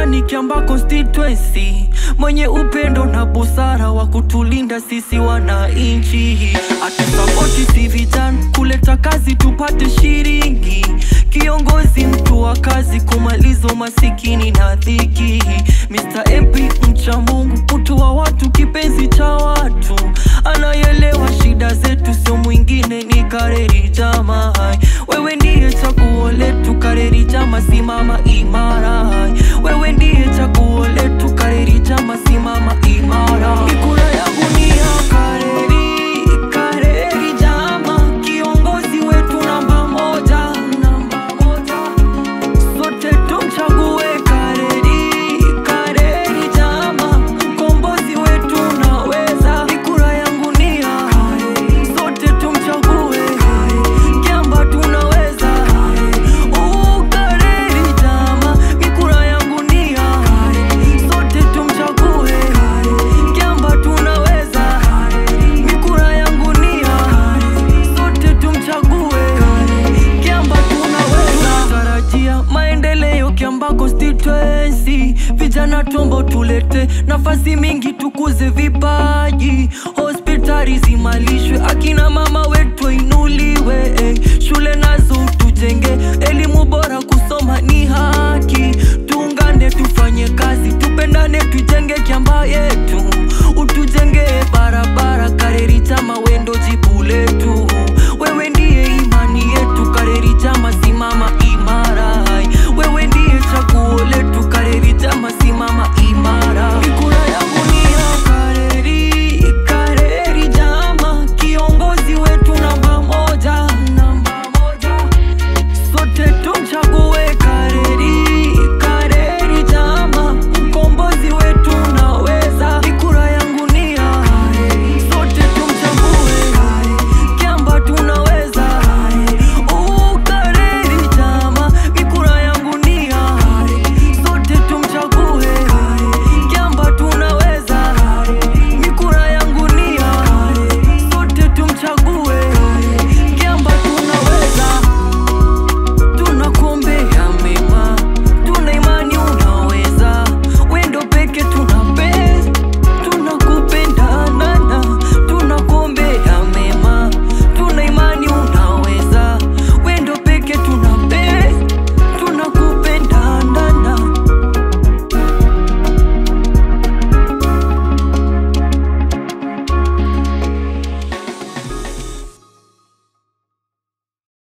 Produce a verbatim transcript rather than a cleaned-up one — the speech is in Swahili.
ni Kiambaa constituency, mwenye upendo na busara wa kutulinda sisi wananchi. Atusapoti si vijana kuleta kazi tupate shilingi, kiongozi mtu wa kazi kumaliza masikini na dhiki. Mister M P mcha Mungu, mtu wa watu, kipenzi cha watu, anaelewa shida zetu, sio mwingine ni Kareri Jama. Wewe ndiye chaguo letu Kareri Jama, simama imara. Wewe ndiye chaguo letu Kareri Jama, simama imara. Kura yangu ni ya Kareri, Kareri Jama, kiongozi wetu namba moja, namba moja. Sote tumchague Kareri, Kareri Jama, mkombozi wetu naweza. Kura yangu ni ya Kareri, sote tumchague Kiambaa tunaweza. Oh Kareri Jama, kura yangu ni ya Kareri, sote tumchague Kiambaa tunaweza. Kura yangu ni ya Kareri, sote tumchague Kiambaa tunaweza. Tarajia maendeleo Kiambaa constituency, vijana tombo tulete nafasi mingi, tukuze vipaji, hospitali zimalishwe, akina mama wetu inuliwe, eh. Shule nazo tujenge, elimu bora, kusoma ni haki. Tuungane tufanye kazi, tupendane, tujenge Kiambaa yetu.